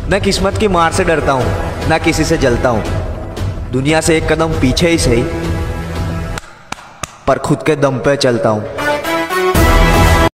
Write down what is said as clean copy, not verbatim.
न किस्मत की मार से डरता हूँ, न किसी से जलता हूँ। दुनिया से एक कदम पीछे ही सही, पर खुद के दम पे चलता हूँ।